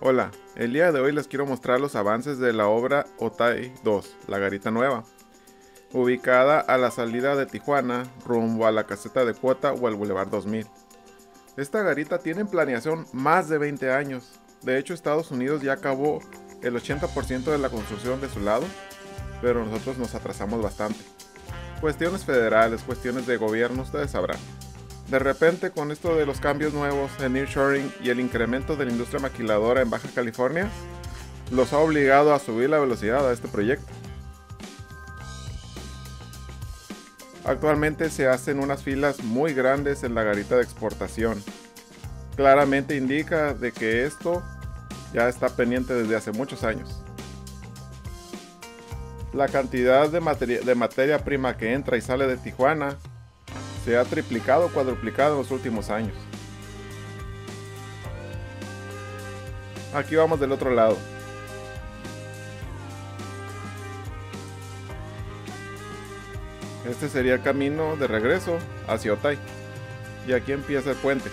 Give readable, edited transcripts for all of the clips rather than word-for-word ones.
Hola, el día de hoy les quiero mostrar los avances de la obra Otay 2, la garita nueva, ubicada a la salida de Tijuana, rumbo a la caseta de Cuota o al Boulevard 2000. Esta garita tiene en planeación más de 20 años. De hecho, Estados Unidos ya acabó el 80% de la construcción de su lado, pero nosotros nos atrasamos bastante. Cuestiones federales, cuestiones de gobierno, ustedes sabrán. De repente, con esto de los cambios nuevos, el nearshoring y el incremento de la industria maquiladora en Baja California, los ha obligado a subir la velocidad a este proyecto. Actualmente se hacen unas filas muy grandes en la garita de exportación. Claramente indica de que esto ya está pendiente desde hace muchos años. La cantidad de materia prima que entra y sale de Tijuana se ha triplicado o cuadruplicado en los últimos años. Aquí vamos del otro lado. Este sería el camino de regreso hacia Otay. Y aquí empieza el puente.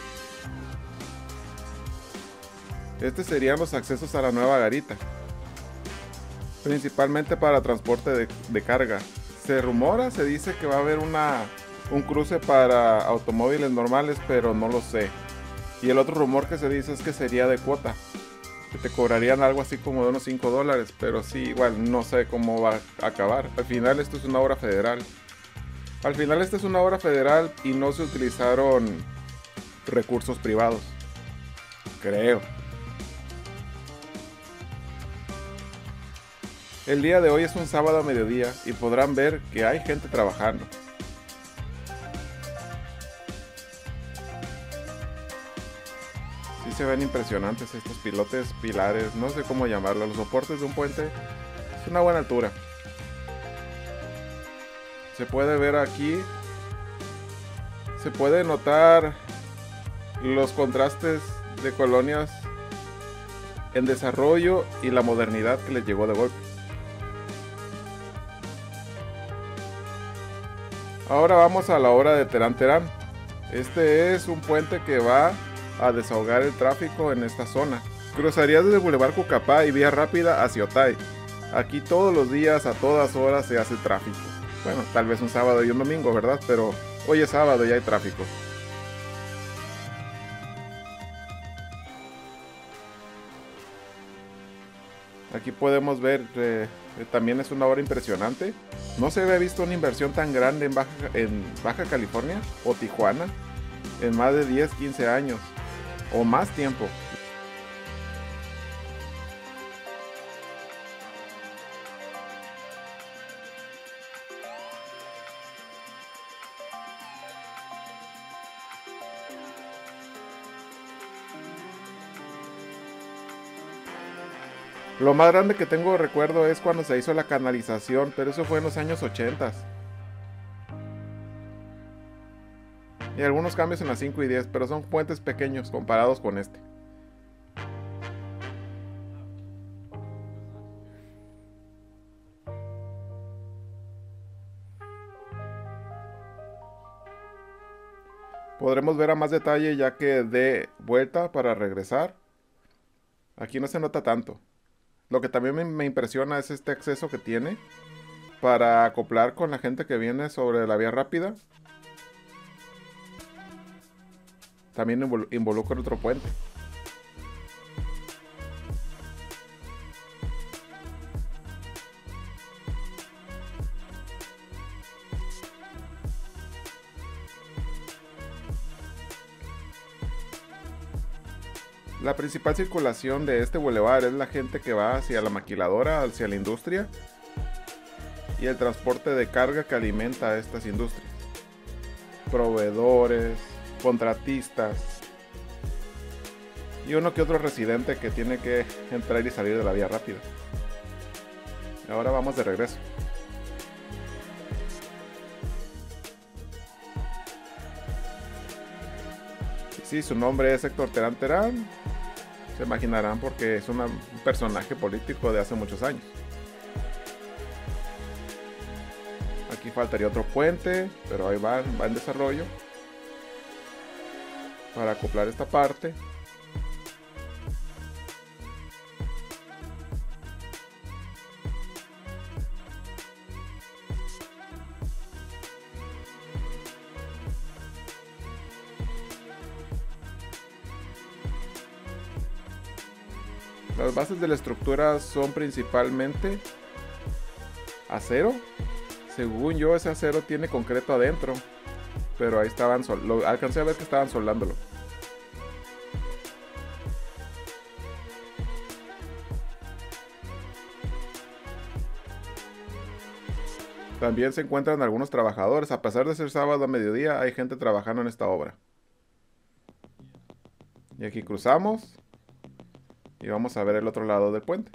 Estos serían los accesos a la nueva garita, principalmente para transporte de carga. Se rumora, se dice que va a haber un cruce para automóviles normales, pero no lo sé. Y el otro rumor que se dice es que sería de cuota, que te cobrarían algo así como de unos $5, pero sí, igual no sé cómo va a acabar. Al final esto es una obra federal. Y no se utilizaron recursos privados, creo. El día de hoy es un sábado a mediodía y podrán ver que hay gente trabajando. Sí se ven impresionantes estos pilares, no sé cómo llamarlo, los soportes de un puente. Es una buena altura. Se puede ver aquí, se puede notar los contrastes de colonias en desarrollo y la modernidad que les llegó de golpe. Ahora vamos a la obra de Terán Terán. Este es un puente que va a desahogar el tráfico en esta zona. Cruzarías desde Boulevard Cucapá y vía rápida hacia Otay. Aquí todos los días, a todas horas, se hace tráfico. Bueno, tal vez un sábado y un domingo, ¿verdad? Pero hoy es sábado y hay tráfico. Aquí podemos ver, también es una obra impresionante. No se había visto una inversión tan grande en Baja California o Tijuana en más de 10, 15 años o más tiempo. Lo más grande que tengo de recuerdo es cuando se hizo la canalización, pero eso fue en los años 80. Y algunos cambios en las 5 y 10, pero son puentes pequeños comparados con este. Podremos ver a más detalle ya que dé vuelta para regresar. Aquí no se nota tanto. Lo que también me impresiona es este acceso que tiene para acoplar con la gente que viene sobre la vía rápida. También involucra otro puente. La principal circulación de este bulevar es la gente que va hacia la maquiladora, hacia la industria, y el transporte de carga que alimenta a estas industrias. Proveedores, contratistas y uno que otro residente que tiene que entrar y salir de la vía rápida. Ahora vamos de regreso. Sí, su nombre es Héctor Terán Terán. Se imaginarán porque es un personaje político de hace muchos años. Aquí faltaría otro puente, pero ahí va en desarrollo para acoplar esta parte. Las bases de la estructura son principalmente acero. Según yo, ese acero tiene concreto adentro. Pero ahí estaban, alcancé a ver que estaban soldándolo. También se encuentran algunos trabajadores. A pesar de ser sábado a mediodía, hay gente trabajando en esta obra. Y aquí cruzamos. Y vamos a ver el otro lado del puente.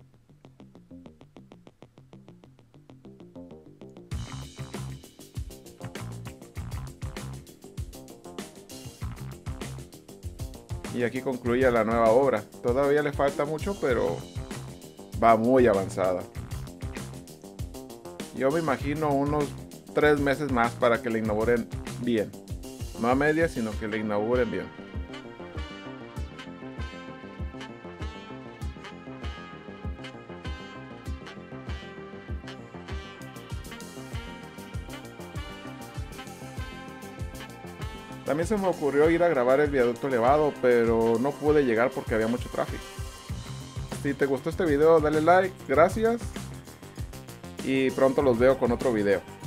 Y aquí concluye la nueva obra. Todavía le falta mucho, pero va muy avanzada. Yo me imagino unos 3 meses más para que la inauguren bien. No a medias, sino que la inauguren bien. También se me ocurrió ir a grabar el viaducto elevado, pero no pude llegar porque había mucho tráfico. Si te gustó este video, dale like, gracias. Y pronto los veo con otro video.